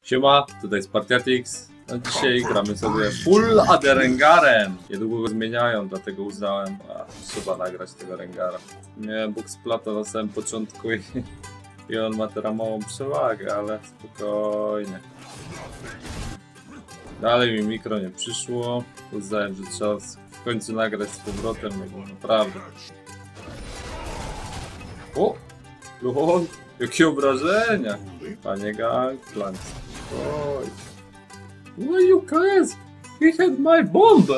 Siema, tutaj Spartiatix. A dzisiaj gramy sobie full AD Rengarem. Niedługo go zmieniają, dlatego uznałem, trzeba nagrać tego Rengara. Miałem Bugsplata na samym początku i on ma teraz małą przewagę, ale spokojnie. Dalej mi mikro nie przyszło. Uznałem, że trzeba w końcu nagrać z powrotem, no bo naprawdę. O! Lol! Jakie obrażenia! Panie Gangplank. Oj. Why you guys? He had my bomb!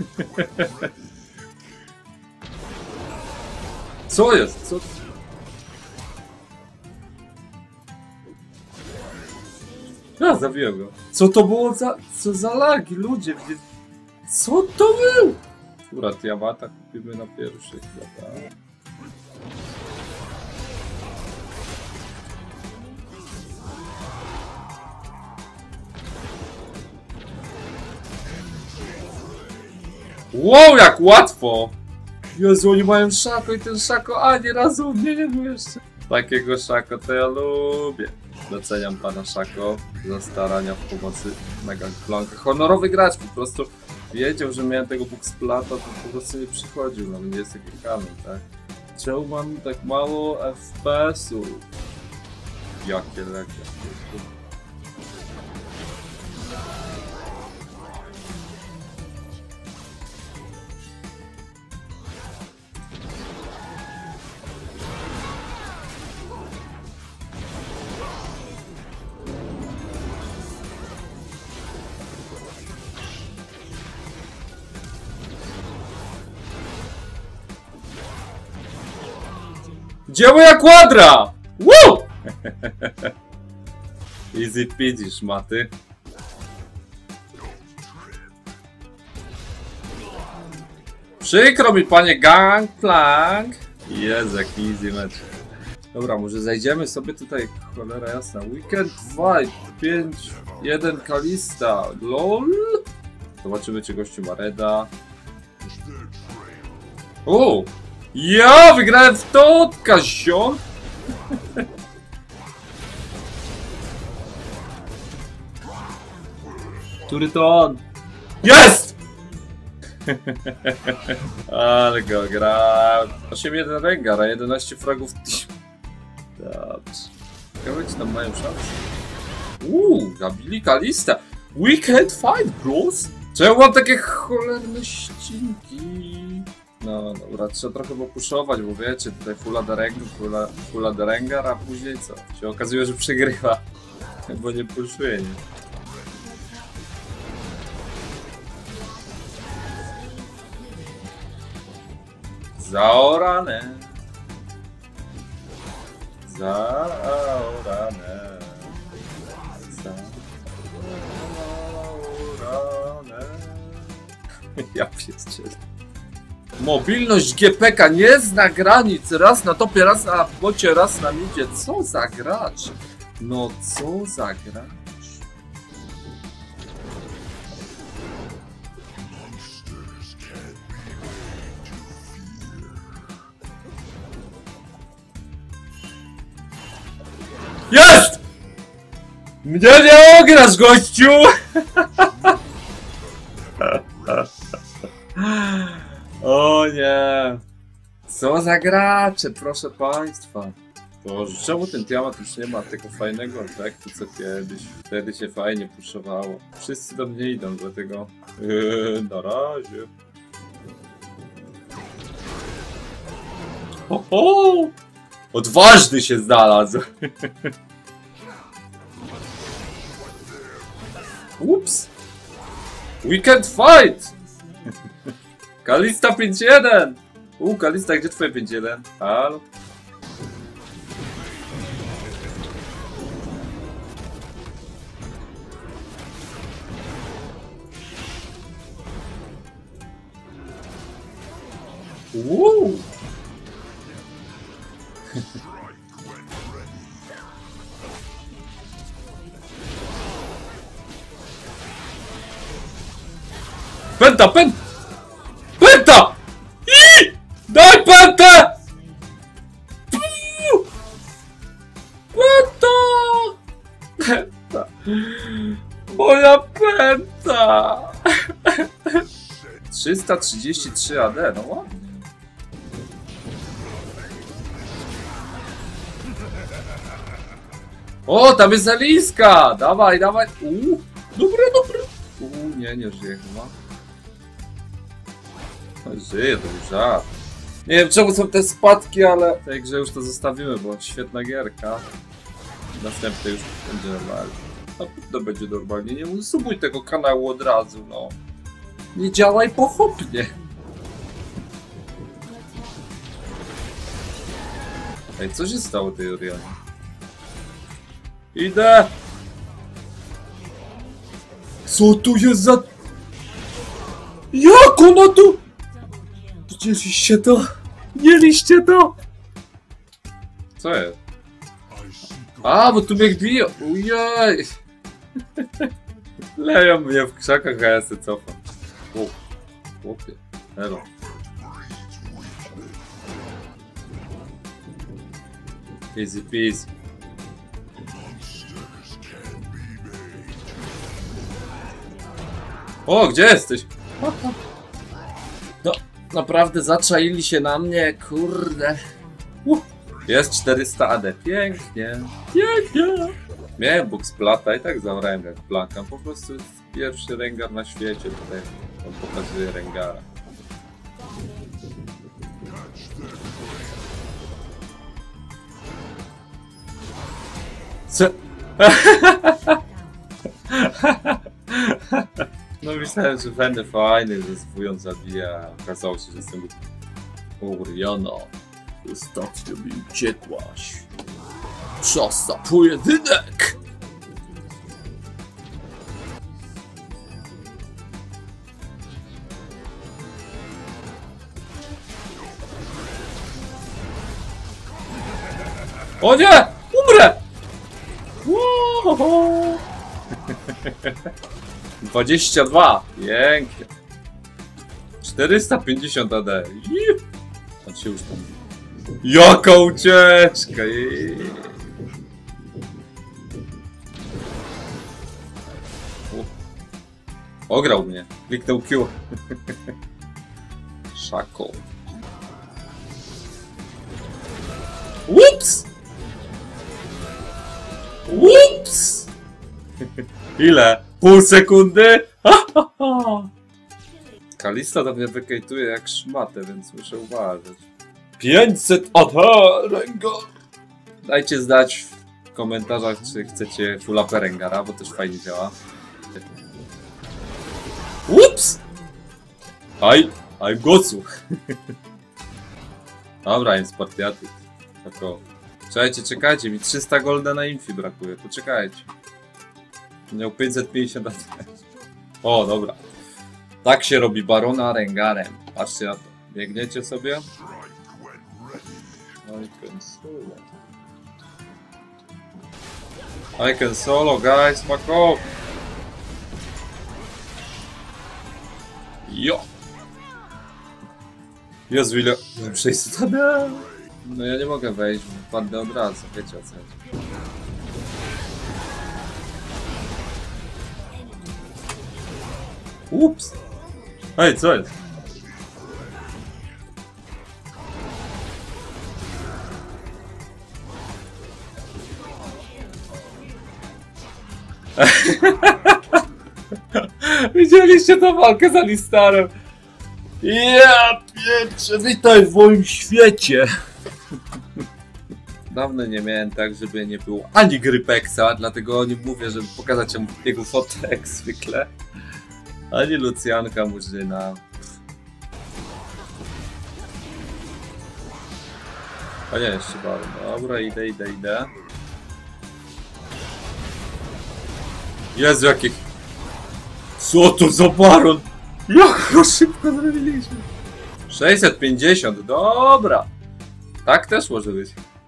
Co jest? Co? Ja zabiłem go. Co to było za... Co za lagi, ludzie? Co to był? Dobra, Tiamata kupimy na pierwszy chyba, tak? Wow, jak łatwo! Jezu, oni mają szako i ten szako ani razu mnie nie był jeszcze. Takiego szako to ja lubię. Doceniam pana Szako za starania w pomocy na Gangplanka. Honorowy gracz, po prostu wiedział, że miałem tego Bugsplata, to po prostu nie przychodził, no nie jest taki kamen, tak? Czemu mam tak mało FPS-ów? Jakie leki. Gdzie moja kwadra? Woo! Easy peasy, szmaty. Przykro mi, panie Gangplank. Jezu, jaki easy mecz. Dobra, może zajdziemy sobie tutaj, cholera jasna. Weekend Fight 5-1 Kalista. LOL. Zobaczymy, czy gościu ma reda. O! Ja wygrałem w to, Kazion! Który to on? Jest! Ale go grał. 8-1 Rengar, a 11 fragów. Dobrze. Ciekawe, czy tam mają szansę. Zabili Kalista. Weekend Fight, bros? Czemu mam takie cholerne ścinki? No dobra, trzeba trochę popuszować, bo wiecie, tutaj full AD Rengar, a później co? Się okazuje, że przegrywa, bo nie puszuje, nie? Zaorane. Zaorane. Zaorane. Ja pierdzielę. Mobilność GPK nie zna granic, raz na topie, raz na bocie, raz na midzie. Co za gracz? No co za gracz? Jest! Mnie nie ograsz, gościu! O nie! Co za gracze, proszę państwa! Boże, czemu ten Tiamat już nie ma tego fajnego efektu co kiedyś? Wtedy się fajnie puszowało. Wszyscy do mnie idą, dlatego... na razie. Ho, ho! Odważny się znalazł! Ups! Weekend Fight! Kalista 5-1! Kalista, gdzie twoje 5-1? Halo? Penta! Penta! Daj pentę! Penta! Moja pęta! 333 AD, no ładnie. O, tam jest Aliska! Dawaj, dawaj! Dobre, dobre! Nie żyje chyba. Żyje, to już żart. Nie wiem czemu są te spadki, ale w tej grze już to zostawimy, bo świetna gierka. Następny już będzie normalnie. Na pewno będzie normalnie, nie usubuj tego kanału od razu, no. Nie działaj pochopnie. Ej, co się stało tej Orianie? Idę! Co tu jest za... Jak ona tu... Widzieliście to? Mieliście to? Co jest? A, bo tu mnie biją. Ujej. Leją mnie w krzakach, a ja se cofam. O, chłopie. Elo. Easy peasy. O, gdzie jesteś? No, naprawdę zaczaili się na mnie, kurde. Jest 400 AD, pięknie, pięknie. Miałem Bugsplata i tak zabrałem jak Blanka. Po prostu jest pierwszy Rengar na świecie, tutaj on pokazuje Rengara. Co? No myślałem, że będę fajny, że zwój zabija, a okazało się, że jestem Oriana. Ostatnio mi uciekłaś. Czas na pojedynek! O nie! Umrę! 22! Pięknie! 450 AD. On się już tam... Jaka ucieczka! Ograł mnie. Kliknął Q. Szako. Ups! Ups! Ile? Pół sekundy? Kalista to mnie wykejtuje jak szmatę, więc muszę uważać. 500 AD Rengar! Dajcie znać w komentarzach, czy chcecie full AP Rengara, bo też fajnie działa. Ups! I'm Gocu. Dobra, jest partiaty. Tako. Czekajcie, mi 300 golda na infi brakuje, poczekajcie. Miał 550 AD. O, dobra. Tak się robi Barona Rengarem. Patrzcie na to. Biegniecie sobie. I can solo, guys, fuck off! Jo! Jezu, ile... 600 AD! No ja nie mogę wejść, wpadnę od razu, wiecie o co chodzi. Ups! Ej, co jest? Widzieliście tę walkę z Alistarem? Ja pierdzie, witaj w moim świecie! Dawno nie miałem tak, żeby nie było ani Grypexa, dlatego nie mówię, żeby pokazać jego fotę jak zwykle. Ani Lucjanka Murzyna. A nie, jeszcze Baron. Dobra, idę. Jezu, jakich... Co to za Baron? Jak go szybko zrobiliśmy? 650, dobra. Tak też może być.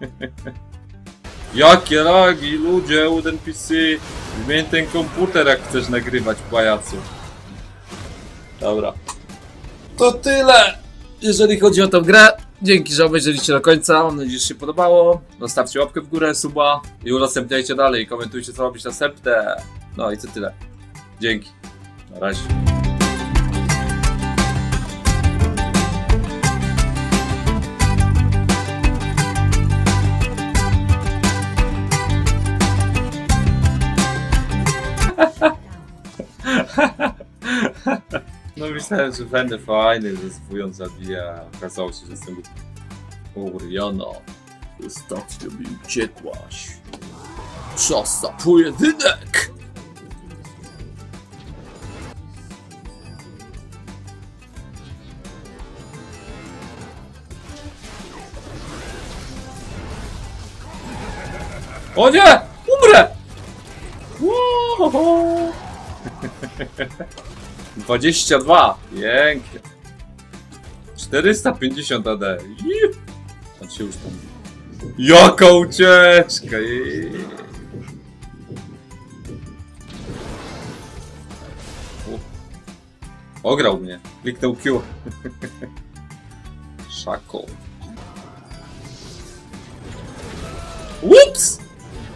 Jakie lagi, ludzie, od NPC. Zmień ten komputer, jak chcesz nagrywać, pajacu. Dobra. To tyle, jeżeli chodzi o tę grę. Dzięki, że obejrzeliście do końca. Mam nadzieję, że się podobało. Zostawcie łapkę w górę, suba i udostępniajcie dalej. Komentujcie, co robić następne. No i co tyle. Dzięki. Na razie. No myślałem, że będę fajny, że zwój zabija. Okazało się, że jestem Oriana. Ostatnio mi uciekłaś. Czas na pojedynek! O nie! Umrę! Wow. 22! Pięknie! 450 AD. On się już tam... Jaka ucieczka! Ograł mnie. Kliknął Q. Szako. Ups!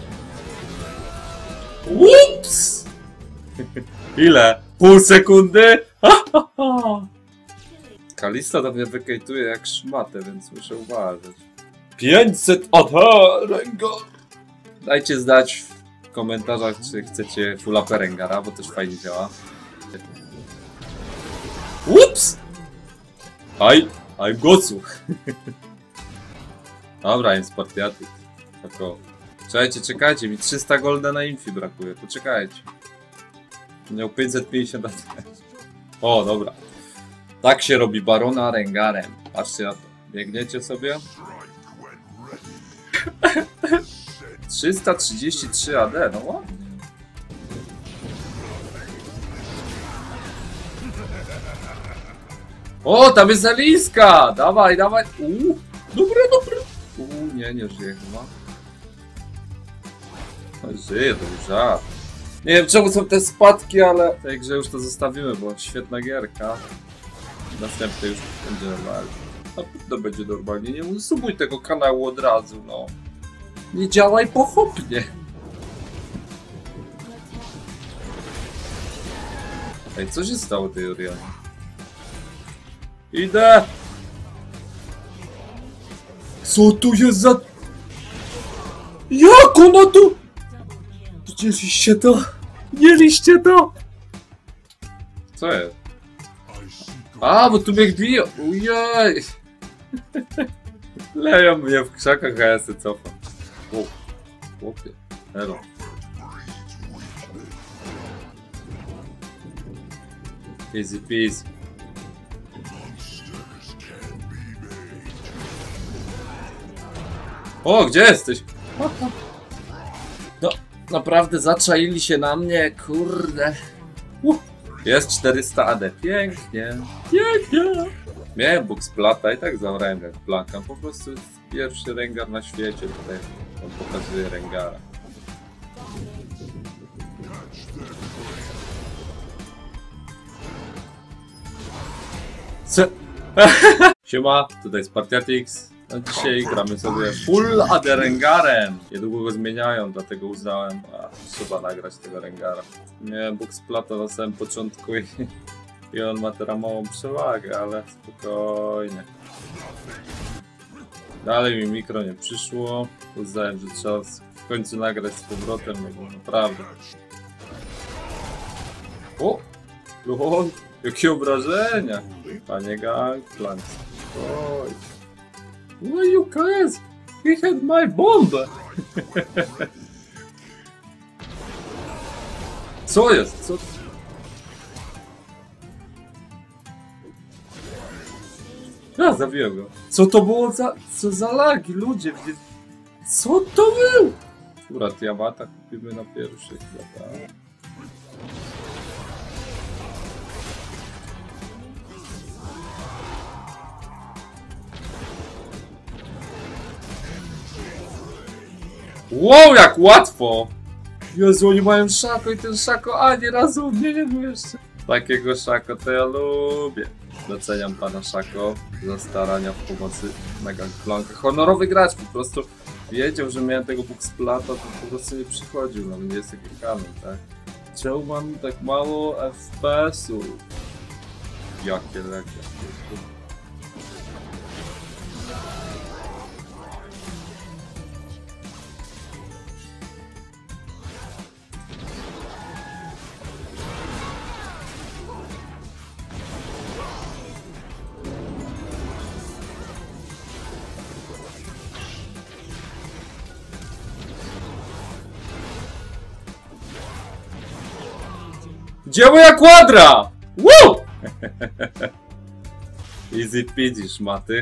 Ups! Ile? Pół sekundy? Kalista do mnie wykejtuje jak szmatę, więc muszę uważać. 500 AD Rengar! Dajcie znać w komentarzach, czy chcecie full AP Rengara, bo też fajnie działa. Ups! I'm Gocu! Dobra, jest Spartiatyk. Czekajcie, mi 300 golda na infi brakuje, poczekajcie. Miał 550 AD. O, dobra. Tak się robi Barona Rengarem. Patrzcie na to. Biegniecie sobie. 333 AD, no ładnie. O, tam jest Aliska! Dawaj, dawaj. Dobra. Nie żyje chyba. Żyje, to już żart. Nie wiem czemu są te spadki, ale w tej grze już to zostawimy, bo świetna gierka. Następny już będzie normalnie. Na pewno będzie normalnie. Nie usubuj tego kanału od razu, no. Nie działaj pochopnie. Ej, co się stało tej Orianie? Idę! Co tu jest za... Jak ona tu... Widzieliście to? Mieliście to? Co jest? A, bo tu mnie biją. Ujej! Leją mnie w krzakach, a ja se cofam. O, chłopie. Elo. Easy peasy. O, gdzie jesteś? No, naprawdę zaczaili się na mnie, kurde. Jest 400 AD, pięknie, pięknie. Miałem Bugsplata i tak zabrałem jak Blanka. Po prostu jest pierwszy Rengar na świecie, tutaj on pokazuje Rengara. Siema, tutaj Spartiatix. A dzisiaj gramy sobie full AD Rengarem. Niedługo go zmieniają, dlatego uznałem, trzeba nagrać tego Rengara. Miałem Bugsplata na samym początku i on ma teraz małą przewagę, ale spokojnie. Dalej mi mikro nie przyszło. Uznałem, że trzeba w końcu nagrać z powrotem, no bo naprawdę. O! Lol! Jakie obrażenia! Panie Gangplank, oj! Why you guys? He had my bomb! Co jest? Co? Ja zabiłem go. Co to było za... Co za lagi, ludzie? Co to był? Dobra, Tiamata kupimy na pierwszy chyba, tak. Wow, jak łatwo! Jezu, oni mają szako i ten szako ani razu mnie nie był jeszcze. Takiego Szako to ja lubię. Doceniam pana Szako za starania w pomocy na Gangplankach. Honorowy gracz po prostu wiedział, że miałem tego Bugsplata, to po prostu nie przychodził, no nie jest taki kanon, tak? Czemu mam tak mało FPS-ów? Jakie lekkie. Gdzie moja kwadra? Woo! Easy peasy, szmaty.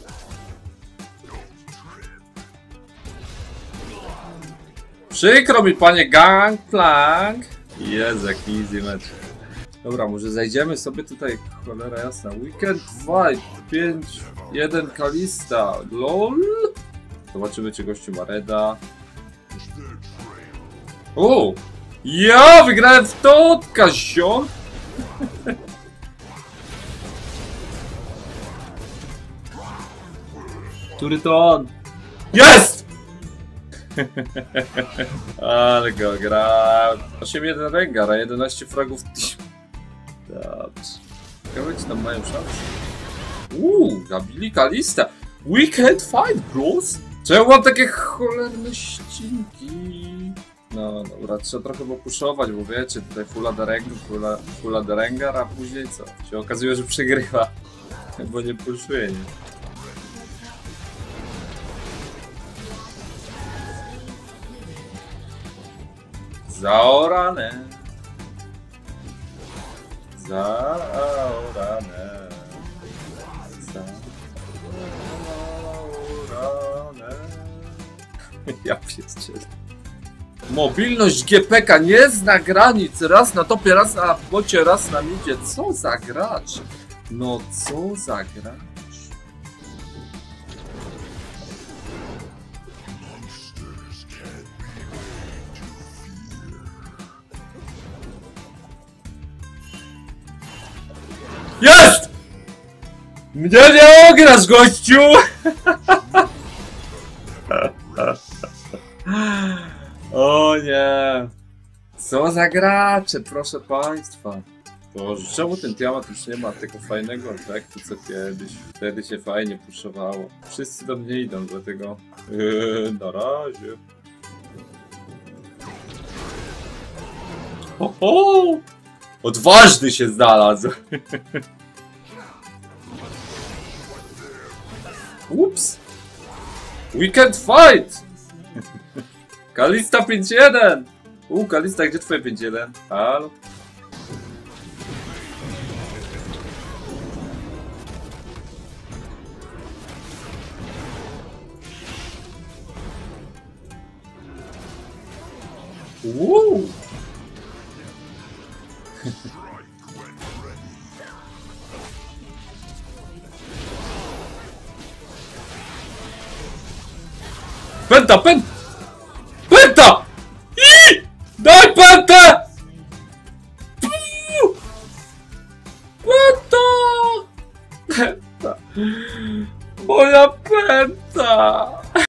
Przykro mi, panie Gangplank. Jezu, jaki easy mecz. Dobra, może zajdziemy sobie tutaj, cholera jasna. Weekend Fight 5-1 Kalista. LOL. Zobaczymy, czy gościu ma reda. O! Ja wygrałem w totka, ziom! Który to on? Jest! Ale go gra. 8-1 Rengar, a 11 fragów. Dobrze. Ciekawe, czy tam mają szansę. Zabili Kalista. Weekend Fight, bros! Czemu mam takie cholerne ścinki? No dobra, trzeba trochę popuszować, bo wiecie, tutaj fulla de Rengar, a później co? Się okazuje, że przegrywa, bo nie puszuje, nie? Zaorane. Zaorane. Zaorane. Ja pierdzielę. Mobilność GPK nie zna granic. Raz na topie, raz na bocie, raz na midzie. Co za gracz? No co za gracz? Jest! Mnie nie ograsz, gościu! O nie! Co za gracze, proszę państwa! Boże, czemu ten Tiamat już nie ma tego fajnego efektu co kiedyś? Wtedy się fajnie puszowało. Wszyscy do mnie idą, dlatego... na razie. Ho, ho! Odważny się znalazł! Ups! Weekend Fight! Kalista 5-1! Kalista, gdzie twoje 5-1? Halo? Penta! Penta! Daj pentę! Penta! Moja